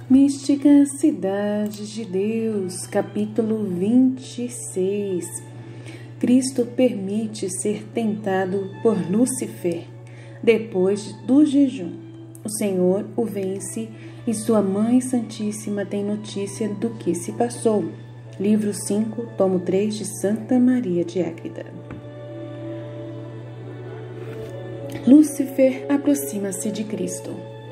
Mística Cidade de Deus, capítulo 26. Cristo permite ser tentado por Lúcifer. Depois do jejum, o Senhor o vence e sua Mãe Santíssima tem notícia do que se passou. Livro 5, tomo 3 de Santa Maria de Ágreda. Lúcifer aproxima-se de Cristo.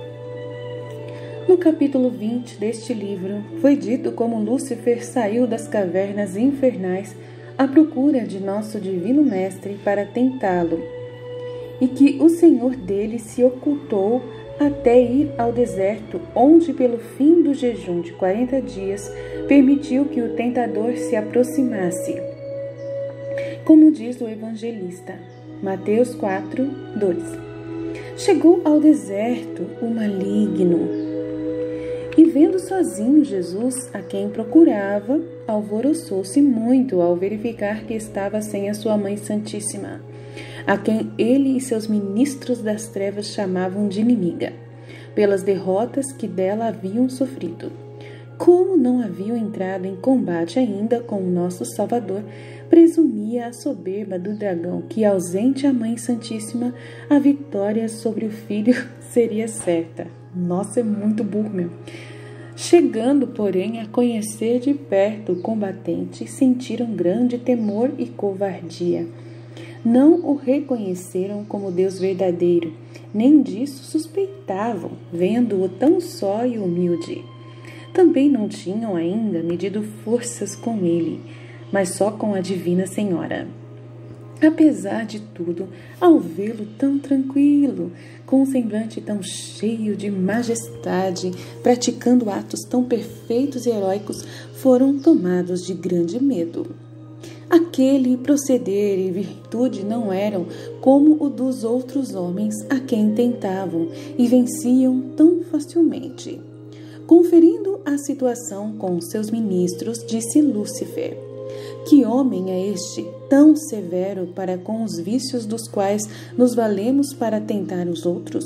No capítulo 20 deste livro, foi dito como Lúcifer saiu das cavernas infernais à procura de nosso Divino Mestre para tentá-lo, e que o Senhor dele se ocultou até ir ao deserto, onde, pelo fim do jejum de 40 dias, permitiu que o tentador se aproximasse. Como diz o evangelista, Mateus 4, 2. Chegou ao deserto o maligno, e vendo sozinho Jesus, a quem procurava, alvoroçou-se muito ao verificar que estava sem a sua Mãe Santíssima, a quem ele e seus ministros das trevas chamavam de inimiga, pelas derrotas que dela haviam sofrido. Como não haviam entrado em combate ainda com o nosso Salvador, presumia a soberba do dragão que, ausente a Mãe Santíssima, a vitória sobre o Filho seria certa. Nossa, é muito burro, meu. Chegando, porém, a conhecer de perto o combatente, sentiram grande temor e covardia. Não o reconheceram como Deus verdadeiro, nem disso suspeitavam, vendo-o tão só e humilde. Também não tinham ainda medido forças com ele, mas só com a Divina Senhora. Apesar de tudo, ao vê-lo tão tranquilo, com um semblante tão cheio de majestade, praticando atos tão perfeitos e heróicos, foram tomados de grande medo. Aquele proceder e virtude não eram como o dos outros homens a quem tentavam e venciam tão facilmente. Conferindo a situação com seus ministros, disse Lúcifer: que homem é este, tão severo para com os vícios dos quais nos valemos para tentar os outros?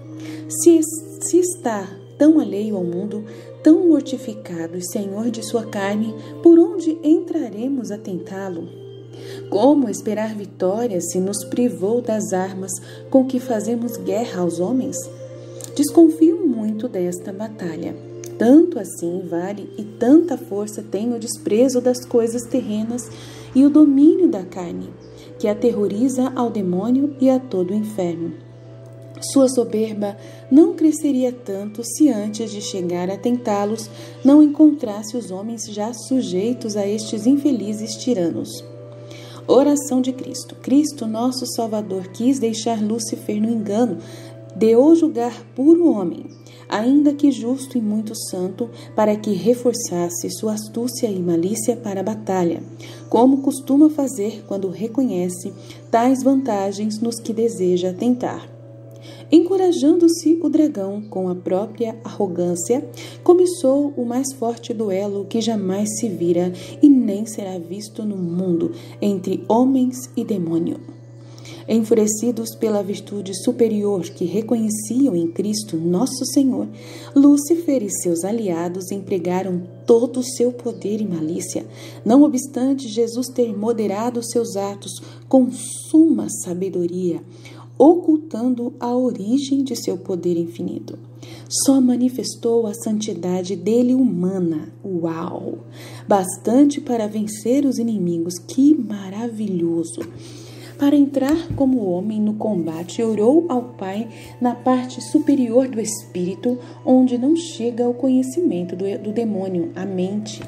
Se está tão alheio ao mundo, tão mortificado e senhor de sua carne, por onde entraremos a tentá-lo? Como esperar vitória se nos privou das armas com que fazemos guerra aos homens? Desconfio muito desta batalha. Tanto assim vale e tanta força tem o desprezo das coisas terrenas e o domínio da carne, que aterroriza ao demônio e a todo o inferno. Sua soberba não cresceria tanto se antes de chegar a tentá-los não encontrasse os homens já sujeitos a estes infelizes tiranos. Oração de Cristo. Cristo, nosso Salvador, quis deixar Lúcifer no engano, de o julgar puro homem, ainda que justo e muito santo, para que reforçasse sua astúcia e malícia para a batalha, como costuma fazer quando reconhece tais vantagens nos que deseja tentar. Encorajando-se o dragão com a própria arrogância, começou o mais forte duelo que jamais se vira e nem será visto no mundo entre homens e demônio. Enfurecidos pela virtude superior que reconheciam em Cristo nosso Senhor, Lúcifer e seus aliados empregaram todo o seu poder e malícia, não obstante Jesus ter moderado seus atos com suma sabedoria, ocultando a origem de seu poder infinito. Só manifestou a santidade dele humana, uau! Bastante para vencer os inimigos, que maravilhoso! Para entrar como homem no combate, orou ao Pai na parte superior do espírito, onde não chega o conhecimento do demônio, a mente.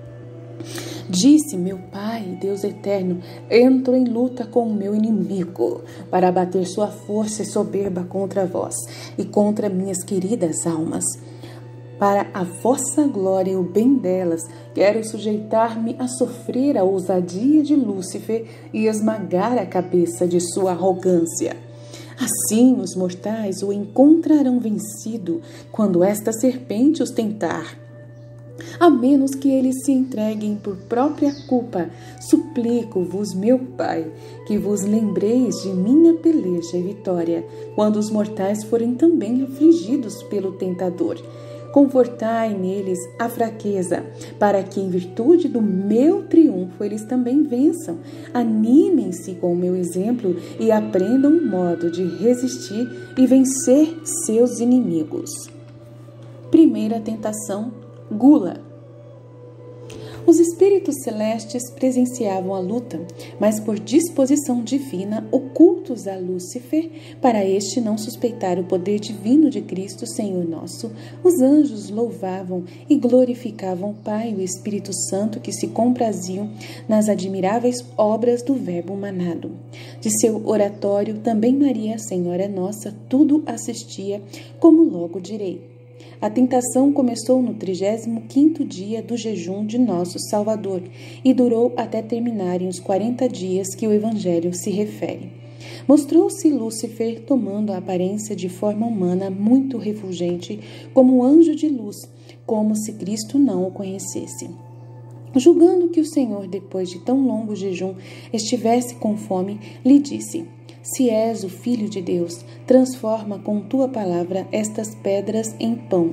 Disse: meu Pai, Deus eterno, entro em luta com o meu inimigo, para abater sua força e soberba contra vós e contra minhas queridas almas. Para a vossa glória e o bem delas, quero sujeitar-me a sofrer a ousadia de Lúcifer e esmagar a cabeça de sua arrogância. Assim os mortais o encontrarão vencido quando esta serpente os tentar. A menos que eles se entreguem por própria culpa, suplico-vos, meu Pai, que vos lembreis de minha peleja e vitória, quando os mortais forem também afligidos pelo tentador. Confortai neles a fraqueza, para que em virtude do meu triunfo eles também vençam. Animem-se com o meu exemplo e aprendam o modo de resistir e vencer seus inimigos. Primeira tentação, gula. Os espíritos celestes presenciavam a luta, mas por disposição divina, ocultos a Lúcifer, para este não suspeitar o poder divino de Cristo, Senhor nosso, os anjos louvavam e glorificavam o Pai e o Espírito Santo, que se compraziam nas admiráveis obras do Verbo manado. De seu oratório, também Maria, Senhora Nossa, tudo assistia, como logo direi. A tentação começou no 35º dia do jejum de nosso Salvador e durou até terminarem os 40 dias que o Evangelho se refere. Mostrou-se Lúcifer tomando a aparência de forma humana muito refulgente, como um anjo de luz, como se Cristo não o conhecesse. Julgando que o Senhor, depois de tão longo jejum, estivesse com fome, lhe disse: se és o Filho de Deus, transforma com tua palavra estas pedras em pão.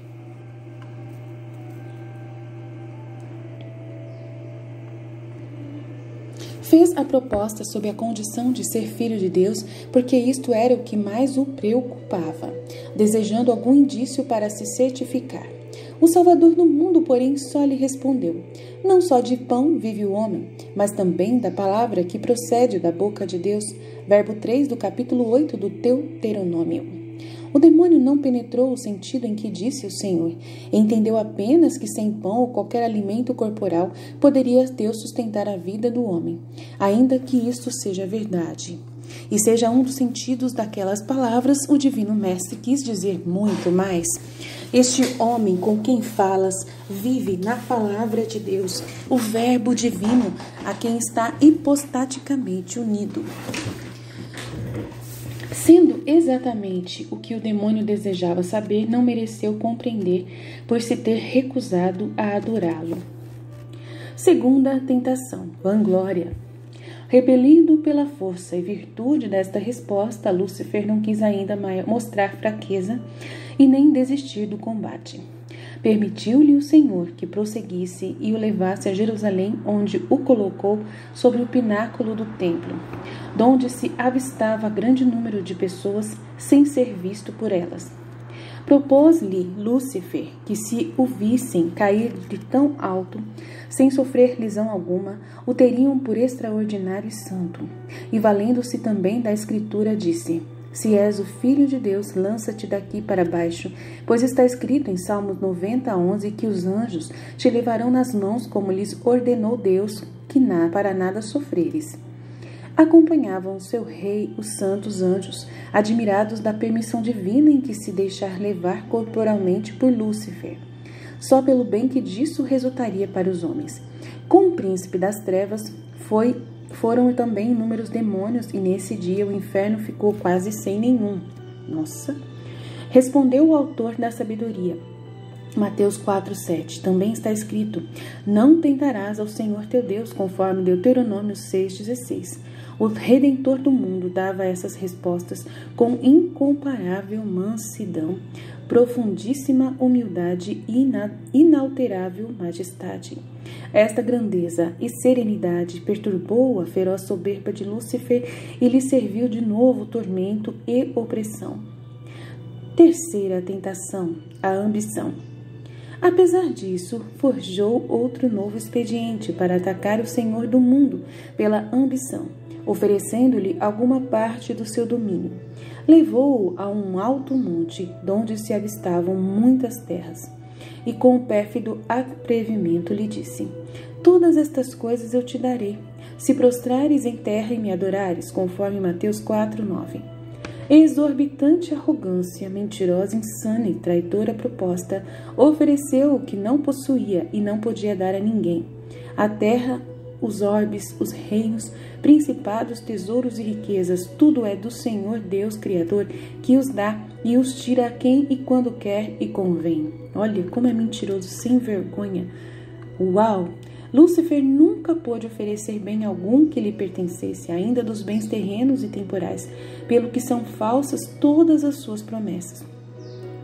Fez a proposta sob a condição de ser filho de Deus, porque isto era o que mais o preocupava, desejando algum indício para se certificar. O Salvador do mundo, porém, só lhe respondeu: não só de pão vive o homem, mas também da palavra que procede da boca de Deus. Verbo 3 do capítulo 8 do Deuteronômio. O demônio não penetrou o sentido em que disse o Senhor. Entendeu apenas que sem pão ou qualquer alimento corporal poderia Deus sustentar a vida do homem, ainda que isto seja verdade. E seja um dos sentidos daquelas palavras, o Divino Mestre quis dizer muito mais. Este homem com quem falas vive na palavra de Deus, o Verbo divino a quem está hipostaticamente unido. Sendo exatamente o que o demônio desejava saber, não mereceu compreender por se ter recusado a adorá-lo. Segunda tentação, vanglória. Repelido pela força e virtude desta resposta, Lúcifer não quis ainda mostrar fraqueza e nem desistir do combate. Permitiu-lhe o Senhor que prosseguisse e o levasse a Jerusalém, onde o colocou sobre o pináculo do templo, donde se avistava grande número de pessoas sem ser visto por elas. Propôs-lhe Lúcifer que, se o vissem cair de tão alto, sem sofrer lisão alguma, o teriam por extraordinário e santo. E valendo-se também da Escritura, disse: se és o Filho de Deus, lança-te daqui para baixo, pois está escrito em Salmos 90:11 que os anjos te levarão nas mãos, como lhes ordenou Deus, que para nada sofreres. Acompanhavam seu rei os santos anjos, admirados da permissão divina em que se deixar levar corporalmente por Lúcifer, só pelo bem que disso resultaria para os homens. Com o príncipe das trevas foram também inúmeros demônios, e nesse dia o inferno ficou quase sem nenhum. Respondeu o autor da sabedoria. Mateus 4:7. Também está escrito: não tentarás ao Senhor teu Deus, conforme Deuteronômio 6:16. O Redentor do mundo dava essas respostas com incomparável mansidão, profundíssima humildade e inalterável majestade. Esta grandeza e serenidade perturbou a feroz soberba de Lúcifer e lhe serviu de novo tormento e opressão. Terceira tentação, a ambição. Apesar disso, forjou outro novo expediente para atacar o Senhor do mundo pela ambição, oferecendo-lhe alguma parte do seu domínio. Levou-o a um alto monte, donde se avistavam muitas terras, e com o pérfido atrevimento lhe disse: todas estas coisas eu te darei, se prostrares em terra e me adorares, conforme Mateus 4:9. Exorbitante arrogância, mentirosa, insana e traidora proposta, ofereceu o que não possuía e não podia dar a ninguém: a terra, os orbes, os reinos, principados, tesouros e riquezas. Tudo é do Senhor Deus Criador, que os dá e os tira a quem e quando quer e convém. Olha como é mentiroso, sem vergonha. Uau! Lúcifer nunca pôde oferecer bem algum que lhe pertencesse, ainda dos bens terrenos e temporais, pelo que são falsas todas as suas promessas.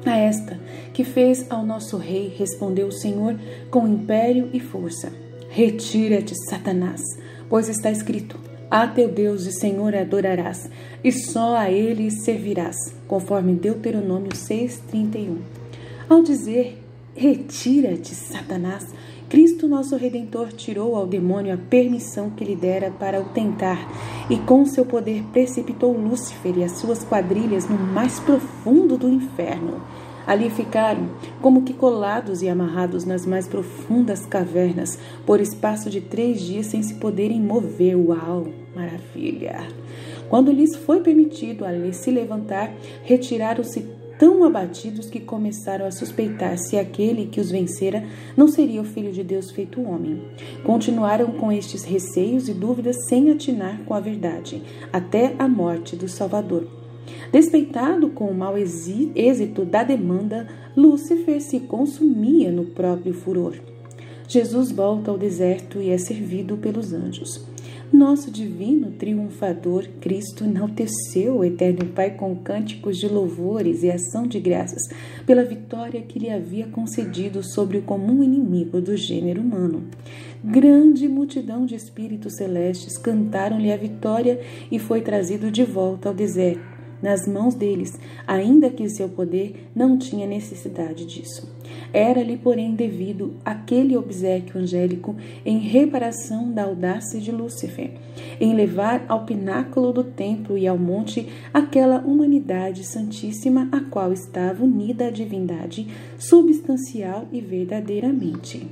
A esta que fez ao nosso rei, respondeu o Senhor com império e força: retira-te, Satanás, pois está escrito: a teu Deus e Senhor adorarás, e só a ele servirás, conforme Deuteronômio 6:31. Ao dizer retira-te, Satanás, Cristo, nosso Redentor, tirou ao demônio a permissão que lhe dera para o tentar, e com seu poder precipitou Lúcifer e as suas quadrilhas no mais profundo do inferno. Ali ficaram, como que colados e amarrados nas mais profundas cavernas, por espaço de 3 dias sem se poderem mover. Uau, maravilha! Quando lhes foi permitido ali se levantar, retiraram-se tão abatidos que começaram a suspeitar se aquele que os vencera não seria o Filho de Deus feito homem. Continuaram com estes receios e dúvidas sem atinar com a verdade, até a morte do Salvador. Despeitado com o mau êxito da demanda, Lúcifer se consumia no próprio furor. Jesus volta ao deserto e é servido pelos anjos. Nosso divino triunfador Cristo enalteceu o eterno Pai com cânticos de louvores e ação de graças pela vitória que lhe havia concedido sobre o comum inimigo do gênero humano. Grande multidão de espíritos celestes cantaram-lhe a vitória e foi trazido de volta ao deserto, nas mãos deles, ainda que seu poder não tinha necessidade disso. Era-lhe, porém, devido aquele obséquio angélico em reparação da audácia de Lúcifer, em levar ao pináculo do templo e ao monte aquela humanidade santíssima a qual estava unida a divindade, substancial e verdadeiramente.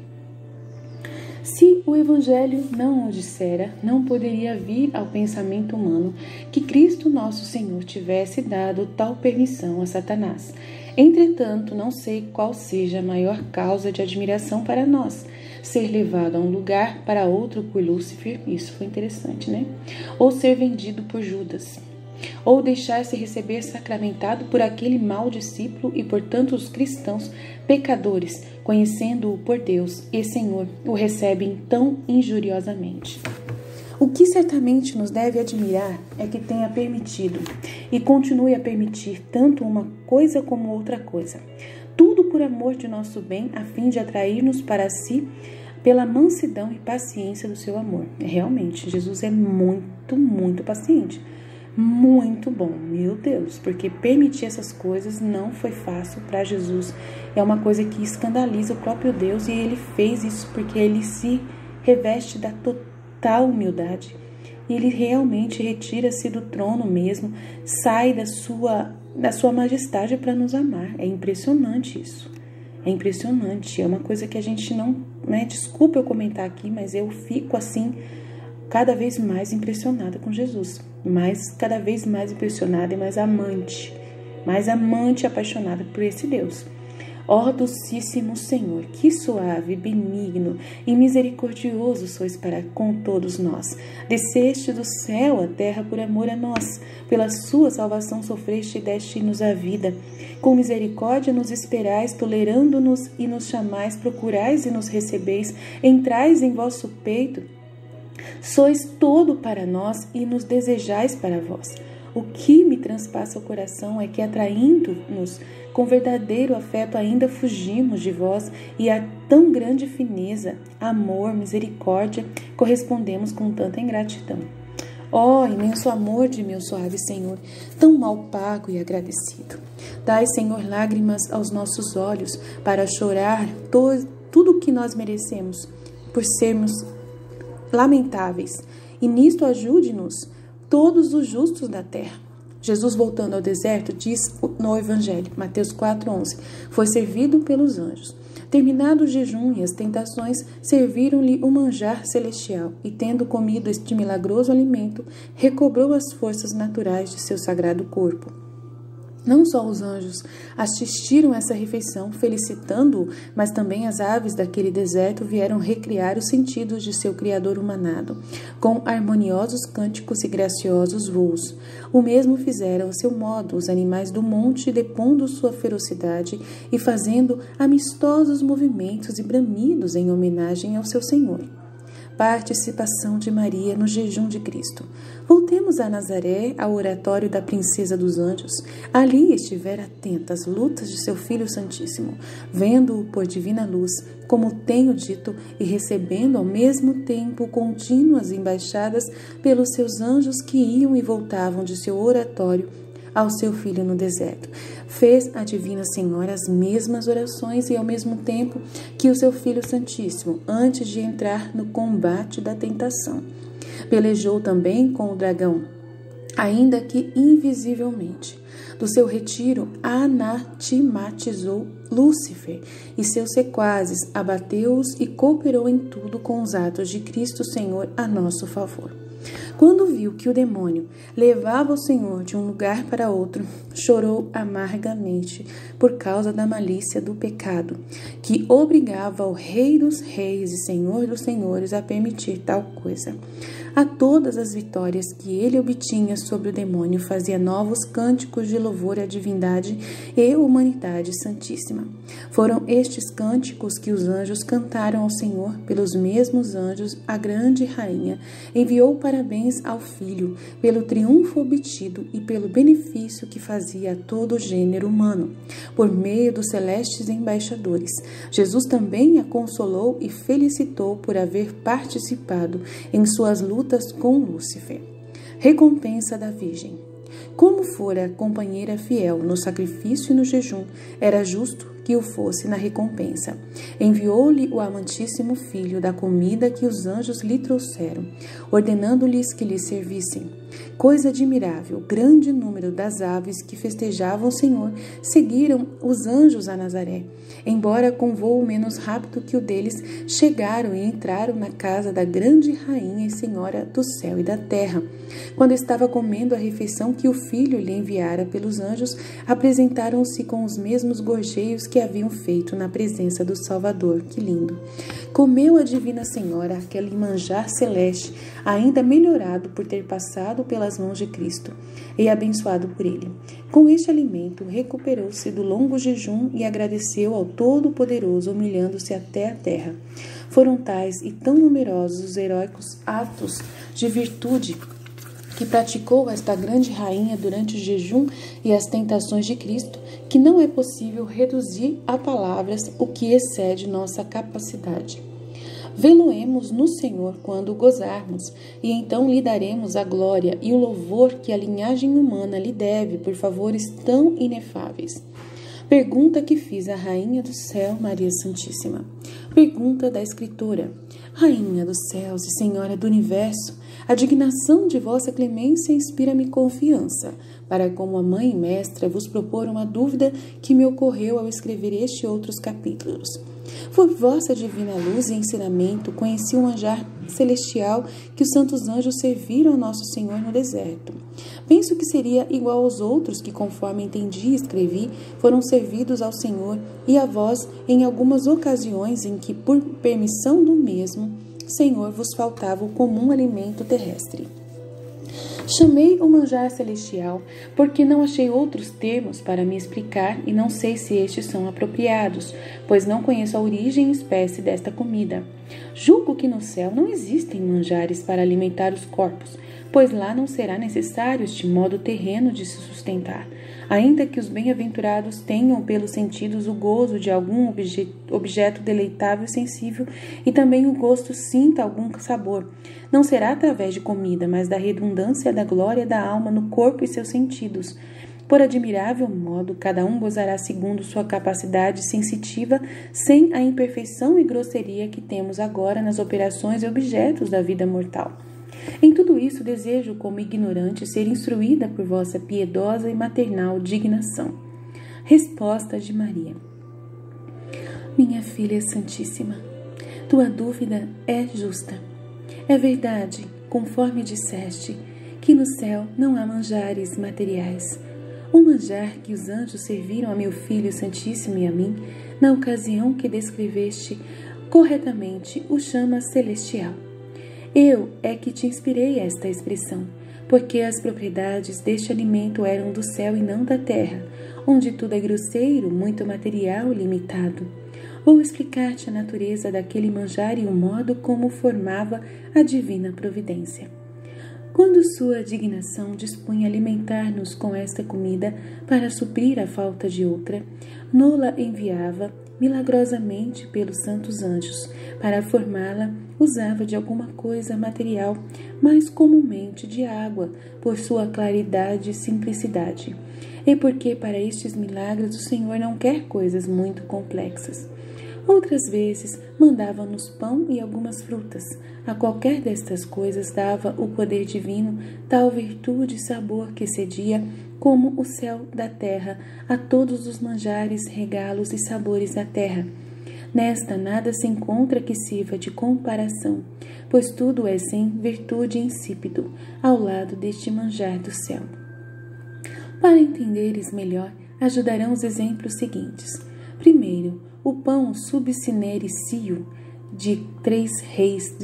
Se o Evangelho não o dissera, não poderia vir ao pensamento humano que Cristo nosso Senhor tivesse dado tal permissão a Satanás. Entretanto, não sei qual seja a maior causa de admiração para nós: ser levado a um lugar, para outro por Lúcifer, isso foi interessante, né? Ou ser vendido por Judas, ou deixar-se receber sacramentado por aquele mau discípulo e por tantos cristãos pecadores, conhecendo-o por Deus e Senhor, o recebem tão injuriosamente. O que certamente nos deve admirar é que tenha permitido e continue a permitir tanto uma coisa como outra coisa, tudo por amor de nosso bem, a fim de atrair-nos para si pela mansidão e paciência do seu amor. Realmente, Jesus é muito, muito paciente. Muito bom, meu Deus, porque permitir essas coisas não foi fácil para Jesus. É uma coisa que escandaliza o próprio Deus, e ele fez isso porque ele se reveste da total humildade. E ele realmente retira-se do trono mesmo, sai da sua majestade para nos amar. É impressionante isso. É impressionante, é uma coisa que a gente não, desculpa eu comentar aqui, mas eu fico assim, cada vez mais impressionada com Jesus, cada vez mais impressionada e mais amante apaixonada por esse Deus. Ó Docíssimo Senhor, que suave, benigno e misericordioso sois para com todos nós. Desceste do céu à terra por amor a nós, pela sua salvação sofreste e deste-nos a vida. Com misericórdia nos esperais, tolerando-nos e nos chamais, procurais e nos recebeis, entrais em vosso peito. Sois todo para nós e nos desejais para vós. O que me transpassa o coração é que, atraindo-nos com verdadeiro afeto, ainda fugimos de vós, e a tão grande fineza, amor, misericórdia, correspondemos com tanta ingratidão. Ó, imenso amor de meu suave Senhor, tão mal pago e agradecido. Dai, Senhor, lágrimas aos nossos olhos para chorar tudo o que nós merecemos, por sermos lamentáveis, e nisto ajude-nos todos os justos da terra. Jesus, voltando ao deserto, diz no Evangelho, Mateus 4,11, foi servido pelos anjos. Terminado o jejum e as tentações, serviram-lhe o manjar celestial, e tendo comido este milagroso alimento, recobrou as forças naturais de seu sagrado corpo. Não só os anjos assistiram essa refeição, felicitando-o, mas também as aves daquele deserto vieram recriar os sentidos de seu Criador humanado, com harmoniosos cânticos e graciosos voos. O mesmo fizeram a seu modo os animais do monte, depondo sua ferocidade e fazendo amistosos movimentos e bramidos em homenagem ao seu Senhor. Participação de Maria no jejum de Cristo. Voltemos a Nazaré, ao oratório da Princesa dos Anjos. Ali estivera atenta às lutas de seu Filho Santíssimo, vendo-o por divina luz, como tenho dito, e recebendo ao mesmo tempo contínuas embaixadas pelos seus anjos que iam e voltavam de seu oratório ao seu filho no deserto. Fez a Divina Senhora as mesmas orações e ao mesmo tempo que o seu Filho Santíssimo, antes de entrar no combate da tentação. Pelejou também com o dragão, ainda que invisivelmente. Do seu retiro, anatematizou Lúcifer e seus sequazes, abateu-os e cooperou em tudo com os atos de Cristo Senhor a nosso favor. Quando viu que o demônio levava o Senhor de um lugar para outro, chorou amargamente por causa da malícia do pecado, que obrigava o Rei dos Reis e Senhor dos Senhores a permitir tal coisa. A todas as vitórias que ele obtinha sobre o demônio, fazia novos cânticos de louvor à divindade e humanidade santíssima. Foram estes cânticos que os anjos cantaram ao Senhor. Pelos mesmos anjos, a grande rainha enviou parabéns ao Filho pelo triunfo obtido e pelo benefício que fazia a todo o gênero humano, por meio dos celestes embaixadores. Jesus também a consolou e felicitou por haver participado em suas lutas com Lúcifer. Recompensa da Virgem. Como fora companheira fiel no sacrifício e no jejum, era justo que o fosse na recompensa. Enviou-lhe o amantíssimo Filho da comida que os anjos lhe trouxeram, ordenando-lhes que lhe servissem. Coisa admirável, grande número das aves que festejavam o Senhor seguiram os anjos a Nazaré. Embora com voo menos rápido que o deles, chegaram e entraram na casa da grande rainha e senhora do céu e da terra. Quando estava comendo a refeição que o Filho lhe enviara pelos anjos, apresentaram-se com os mesmos gorjeios que haviam feito na presença do Salvador. Que lindo! Comeu a Divina Senhora aquele manjar celeste, ainda melhorado por ter passado pelas mãos de Cristo e abençoado por ele. Com este alimento, recuperou-se do longo jejum e agradeceu ao Todo-Poderoso, humilhando-se até a terra. Foram tais e tão numerosos os heróicos atos de virtude que praticou esta grande rainha durante o jejum e as tentações de Cristo, que não é possível reduzir a palavras o que excede nossa capacidade. Vê-lo-emos no Senhor quando o gozarmos, e então lhe daremos a glória e o louvor que a linhagem humana lhe deve por favores tão inefáveis. Pergunta que fiz à Rainha do Céu, Maria Santíssima. Pergunta da Escritora. Rainha dos céus e Senhora do Universo, a dignação de vossa clemência inspira-me confiança, para como a mãe e mestra vos propor uma dúvida que me ocorreu ao escrever este e outros capítulos. Por vossa divina luz e ensinamento, conheci o manjar celestial que os santos anjos serviram ao nosso Senhor no deserto. Penso que seria igual aos outros que, conforme entendi e escrevi, foram servidos ao Senhor e a vós em algumas ocasiões em que, por permissão do mesmo, Senhor, vos faltava o comum alimento terrestre. Chamei o manjar celestial porque não achei outros termos para me explicar e não sei se estes são apropriados, pois não conheço a origem e espécie desta comida. Julgo que no céu não existem manjares para alimentar os corpos, pois lá não será necessário este modo terreno de se sustentar, ainda que os bem-aventurados tenham pelos sentidos o gozo de algum objeto deleitável e sensível, e também o gosto sinta algum sabor. Não será através de comida, mas da redundância da glória da alma no corpo e seus sentidos. Por admirável modo, cada um gozará segundo sua capacidade sensitiva, sem a imperfeição e grosseria que temos agora nas operações e objetos da vida mortal. Em tudo isso, desejo, como ignorante, ser instruída por vossa piedosa e maternal dignação. Resposta de Maria. Minha filha santíssima, tua dúvida é justa. É verdade, conforme disseste, que no céu não há manjares materiais. O manjar que os anjos serviram a meu Filho Santíssimo e a mim, na ocasião que descreveste corretamente, o chama celestial. Eu é que te inspirei esta expressão, porque as propriedades deste alimento eram do céu e não da terra, onde tudo é grosseiro, muito material e limitado. Vou explicar-te a natureza daquele manjar e o modo como formava a divina providência. Quando sua dignação dispunha alimentar-nos com esta comida para suprir a falta de outra, nola enviava milagrosamente pelos santos anjos. Para formá-la, usava de alguma coisa material, mais comumente de água, por sua claridade e simplicidade. E porque para estes milagres o Senhor não quer coisas muito complexas. Outras vezes mandava-nos pão e algumas frutas. A qualquer destas coisas dava o poder divino tal virtude e sabor que cedia, como o céu da terra, a todos os manjares, regalos e sabores da terra. Nesta nada se encontra que sirva de comparação, pois tudo é sem virtude insípido, ao lado deste manjar do céu. Para entenderes melhor, ajudarão os exemplos seguintes. Primeiro, o pão subsinerício de 3 Reis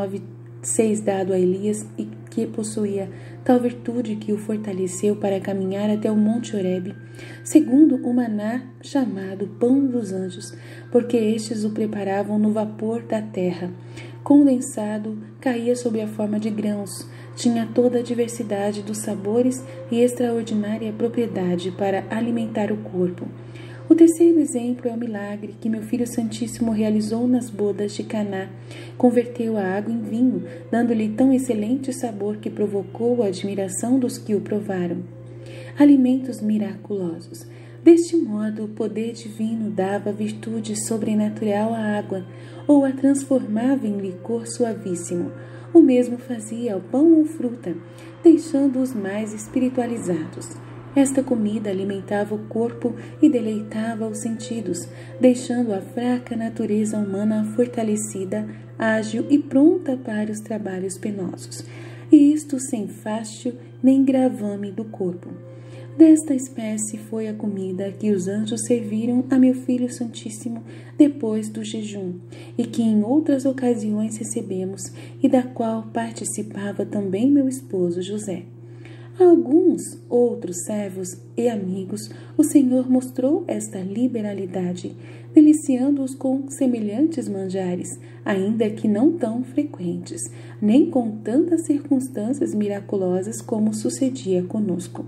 19:6 dado a Elias e que possuía tal virtude que o fortaleceu para caminhar até o monte Horebe. Segundo, o maná chamado pão dos anjos, porque estes o preparavam no vapor da terra. Condensado, caía sob a forma de grãos, tinha toda a diversidade dos sabores e extraordinária propriedade para alimentar o corpo. O terceiro exemplo é o milagre que meu Filho Santíssimo realizou nas bodas de Caná. Converteu a água em vinho, dando-lhe tão excelente sabor que provocou a admiração dos que o provaram. Alimentos miraculosos. Deste modo, o poder divino dava virtude sobrenatural à água, ou a transformava em licor suavíssimo. O mesmo fazia ao pão ou fruta, deixando-os mais espiritualizados. Esta comida alimentava o corpo e deleitava os sentidos, deixando a fraca natureza humana fortalecida, ágil e pronta para os trabalhos penosos, e isto sem fástio nem gravame do corpo. Desta espécie foi a comida que os anjos serviram a meu Filho Santíssimo depois do jejum, e que em outras ocasiões recebemos, e da qual participava também meu esposo José. A alguns outros servos e amigos, o Senhor mostrou esta liberalidade, deliciando-os com semelhantes manjares, ainda que não tão frequentes, nem com tantas circunstâncias miraculosas como sucedia conosco.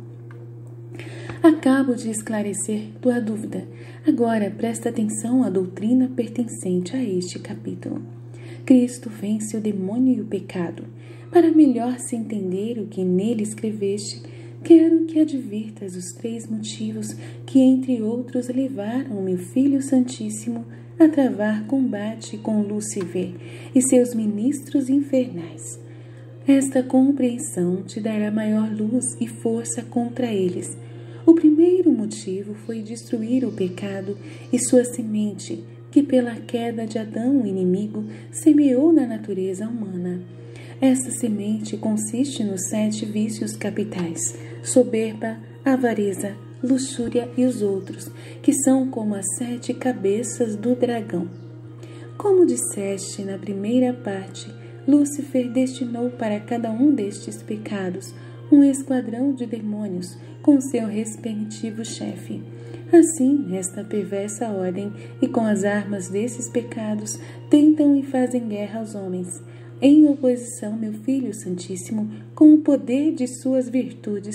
Acabo de esclarecer tua dúvida. Agora presta atenção à doutrina pertencente a este capítulo. Cristo vence o demônio e o pecado. Para melhor se entender o que nele escreveste, quero que advirtas os 3 motivos que, entre outros, levaram meu Filho Santíssimo a travar combate com Lúcifer e seus ministros infernais. Esta compreensão te dará maior luz e força contra eles. O primeiro motivo foi destruir o pecado e sua semente, que pela queda de Adão, o inimigo, semeou na natureza humana. Esta semente consiste nos 7 vícios capitais: soberba, avareza, luxúria e os outros, que são como as 7 cabeças do dragão. Como disseste na primeira parte, Lúcifer destinou para cada um destes pecados um esquadrão de demônios com seu respectivo chefe. Assim, esta perversa ordem e com as armas desses pecados tentam e fazem guerra aos homens. Em oposição, meu Filho Santíssimo, com o poder de suas virtudes,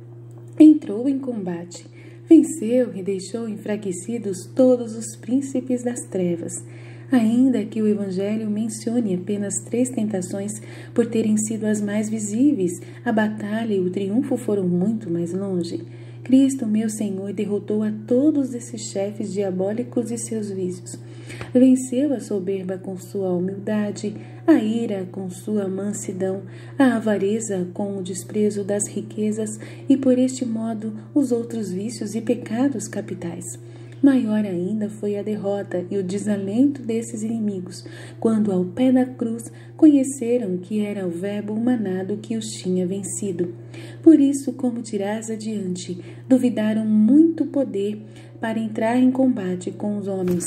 entrou em combate, venceu e deixou enfraquecidos todos os príncipes das trevas. Ainda que o Evangelho mencione apenas 3 tentações, por terem sido as mais visíveis, a batalha e o triunfo foram muito mais longe. Cristo, meu Senhor, derrotou a todos esses chefes diabólicos e seus vícios. Venceu a soberba com sua humildade, a ira com sua mansidão, a avareza com o desprezo das riquezas e, por este modo, os outros vícios e pecados capitais. Maior ainda foi a derrota e o desalento desses inimigos, quando ao pé da cruz conheceram que era o Verbo humanado que os tinha vencido. Por isso, como dirás adiante, duvidaram muito poder para entrar em combate com os homens.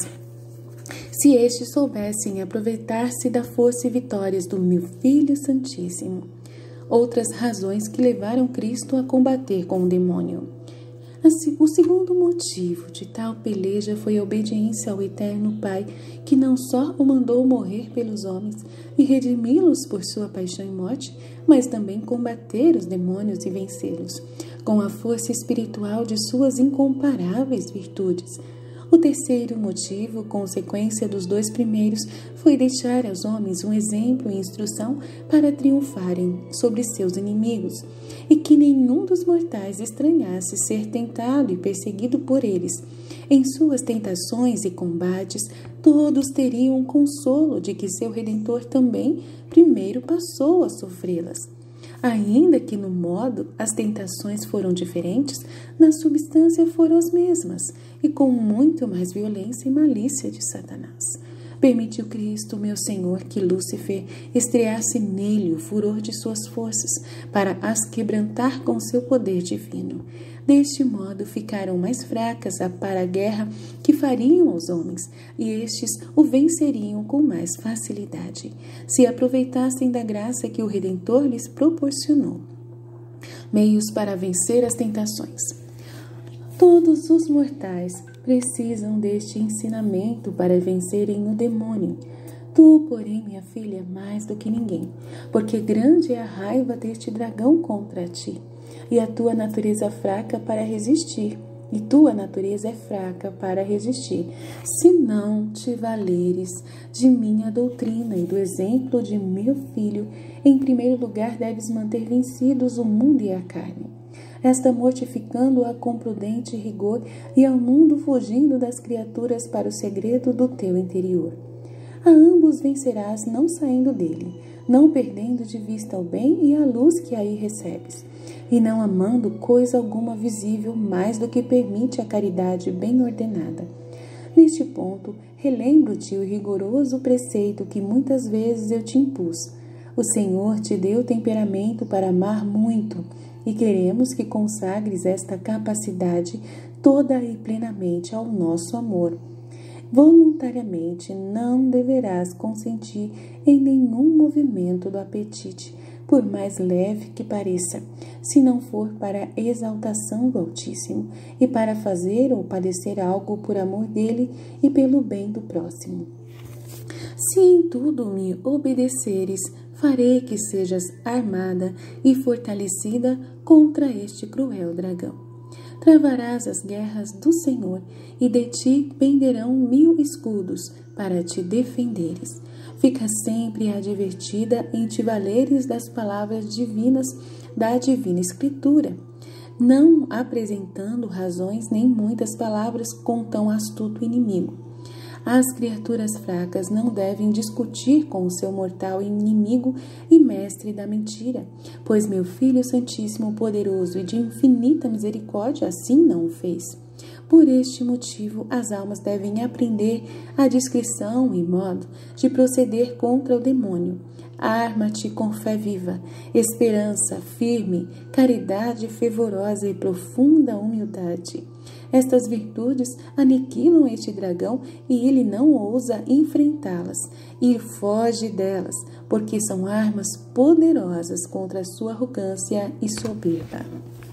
Se estes soubessem aproveitar-se da força e vitórias do meu Filho Santíssimo. Outras razões que levaram Cristo a combater com o demônio. O segundo motivo de tal peleja foi a obediência ao Eterno Pai, que não só o mandou morrer pelos homens e redimi-los por sua paixão e morte, mas também combater os demônios e vencê-los, com a força espiritual de suas incomparáveis virtudes. O terceiro motivo, consequência dos dois primeiros, foi deixar aos homens um exemplo e instrução para triunfarem sobre seus inimigos, e que nenhum dos mortais estranhasse ser tentado e perseguido por eles. Em suas tentações e combates, todos teriam o consolo de que seu Redentor também primeiro passou a sofrê-las. Ainda que no modo as tentações foram diferentes, na substância foram as mesmas, e com muito mais violência e malícia de Satanás. Permitiu Cristo, meu Senhor, que Lúcifer estreasse nele o furor de suas forças, para as quebrantar com seu poder divino. Deste modo ficaram mais fracas para a guerra que fariam aos homens, e estes o venceriam com mais facilidade, se aproveitassem da graça que o Redentor lhes proporcionou. Meios para vencer as tentações. Todos os mortais precisam deste ensinamento para vencerem o demônio. Tu, porém, minha filha, mais do que ninguém, porque grande é a raiva deste dragão contra ti, e a tua natureza fraca para resistir, e tua natureza é fraca para resistir, se não te valeres de minha doutrina e do exemplo de meu filho. Em primeiro lugar deves manter vencidos o mundo e a carne, esta mortificando-a com prudente rigor, e ao mundo fugindo das criaturas para o segredo do teu interior. A ambos vencerás não saindo dele, não perdendo de vista o bem e a luz que aí recebes, e não amando coisa alguma visível mais do que permite a caridade bem ordenada. Neste ponto, relembro-te o rigoroso preceito que muitas vezes eu te impus. O Senhor te deu temperamento para amar muito, e queremos que consagres esta capacidade toda e plenamente ao nosso amor. Voluntariamente não deverás consentir em nenhum movimento do apetite, por mais leve que pareça, se não for para a exaltação do Altíssimo e para fazer ou padecer algo por amor dele e pelo bem do próximo. Se em tudo me obedeceres, farei que sejas armada e fortalecida contra este cruel dragão. Travarás as guerras do Senhor, e de ti penderão 1000 escudos para te defenderes. Fica sempre advertida em te valeres das palavras divinas da Divina Escritura, não apresentando razões nem muitas palavras com tão astuto inimigo. As criaturas fracas não devem discutir com o seu mortal inimigo e mestre da mentira, pois meu Filho Santíssimo, poderoso e de infinita misericórdia, assim não o fez. Por este motivo, as almas devem aprender a discrição e modo de proceder contra o demônio. Arma-te com fé viva, esperança firme, caridade fervorosa e profunda humildade. Estas virtudes aniquilam este dragão e ele não ousa enfrentá-las e foge delas, porque são armas poderosas contra a sua arrogância e soberba.